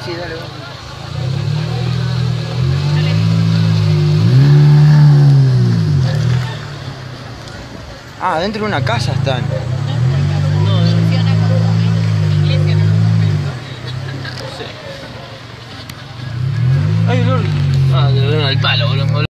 Sí, dale, vamos. Ah, dentro de una casa están. Funciona como una iglesia en algún momento. Sí. Ay, Lord. Ah, te lo ven al palo, boludo.